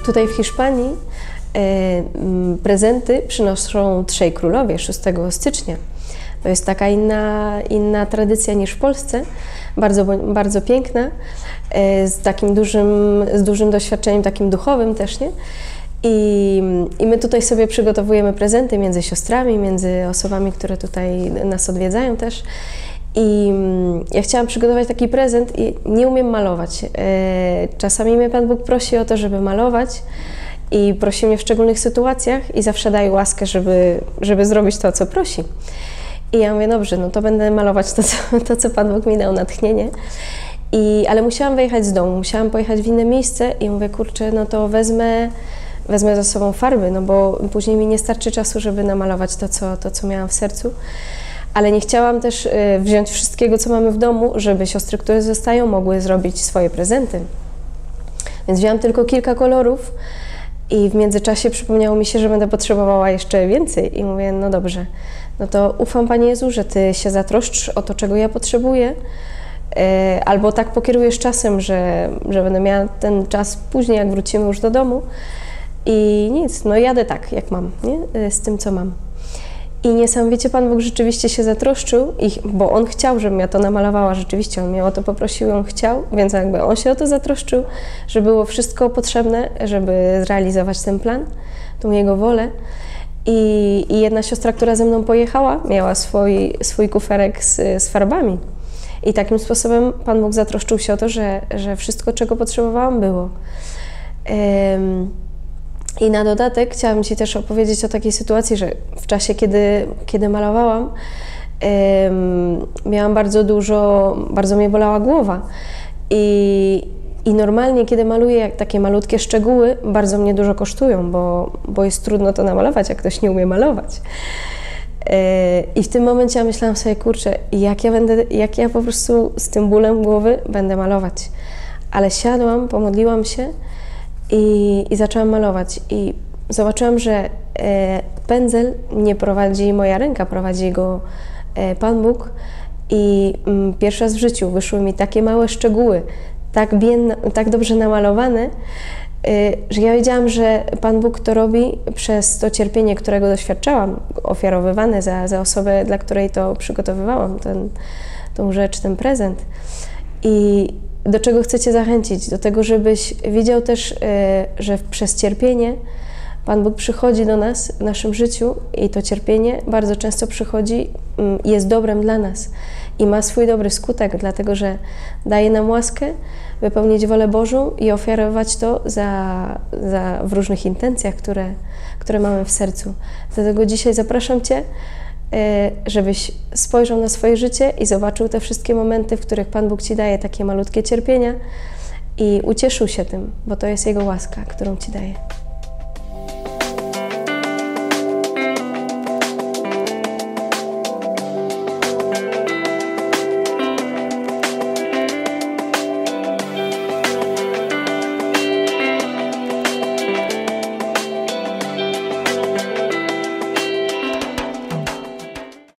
Tutaj w Hiszpanii prezenty przynoszą trzej królowie 6 stycznia. To jest taka inna tradycja niż w Polsce, bardzo piękna, z takim dużym doświadczeniem takim duchowym też, nie? I my tutaj sobie przygotowujemy prezenty między siostrami, między osobami, które tutaj nas odwiedzają też. I ja chciałam przygotować taki prezent i nie umiem malować. Czasami mnie Pan Bóg prosi o to, żeby malować i prosi mnie w szczególnych sytuacjach i zawsze daje łaskę, żeby zrobić to, co prosi. I ja mówię, dobrze, no to będę malować to, co Pan Bóg mi dał natchnienie. Ale musiałam wyjechać z domu, musiałam pojechać w inne miejsce i mówię, kurczę, no to wezmę ze sobą farby, no bo później mi nie starczy czasu, żeby namalować to, co miałam w sercu. Ale nie chciałam też wziąć wszystkiego, co mamy w domu, żeby siostry, które zostają, mogły zrobić swoje prezenty. Więc wzięłam tylko kilka kolorów i w międzyczasie przypomniało mi się, że będę potrzebowała jeszcze więcej. I mówię, no dobrze, no to ufam Panie Jezu, że Ty się zatroszczysz o to, czego ja potrzebuję, albo tak pokierujesz czasem, że będę miała ten czas później, jak wrócimy już do domu. I nic, no jadę tak, jak mam, nie? Z tym, co mam. I niesamowicie Pan Bóg rzeczywiście się zatroszczył, bo On chciał, żebym ja to namalowała, rzeczywiście On mnie o to poprosił, On chciał, więc jakby On się o to zatroszczył, że było wszystko potrzebne, żeby zrealizować ten plan, tą Jego wolę. I jedna siostra, która ze mną pojechała, miała swój kuferek z farbami. I takim sposobem Pan Bóg zatroszczył się o to, że wszystko, czego potrzebowałam, było. I na dodatek chciałam Ci też opowiedzieć o takiej sytuacji, że w czasie, kiedy malowałam, miałam bardzo mnie bolała głowa. I normalnie, kiedy maluję takie malutkie szczegóły, bardzo mnie dużo kosztują, bo jest trudno to namalować, jak ktoś nie umie malować. I w tym momencie ja myślałam sobie, kurczę, jak ja po prostu z tym bólem głowy będę malować. Ale siadłam, pomodliłam się i zaczęłam malować. I zobaczyłam, że pędzel nie prowadzi moja ręka, prowadzi go Pan Bóg. I pierwszy raz w życiu wyszły mi takie małe szczegóły, tak dobrze namalowane, że ja wiedziałam, że Pan Bóg to robi przez to cierpienie, którego doświadczałam, ofiarowywane za osobę, dla której to przygotowywałam, tą rzecz, ten prezent. I do czego chcę Cię zachęcić? Do tego, żebyś widział też, że przez cierpienie Pan Bóg przychodzi do nas w naszym życiu i to cierpienie bardzo często przychodzi, jest dobrem dla nas i ma swój dobry skutek, dlatego że daje nam łaskę wypełnić wolę Bożą i ofiarować to w różnych intencjach, które mamy w sercu. Dlatego dzisiaj zapraszam Cię, żebyś spojrzał na swoje życie i zobaczył te wszystkie momenty, w których Pan Bóg Ci daje takie malutkie cierpienia i ucieszył się tym, bo to jest Jego łaska, którą Ci daje.